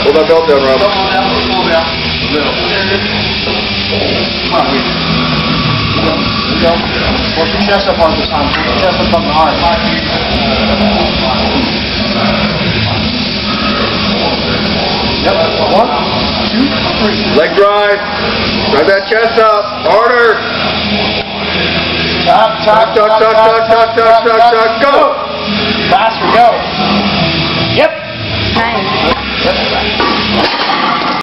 Pull that belt down, Rob. Pull down. A little. Come on, Reed. Go. Push your chest up on the arm. Push your chest up on the arm. Yep. 1, 2, 3. Leg drive. Drive that chest up. Harder. Tuck. Go. Faster, go. Yep. Nice. Yep.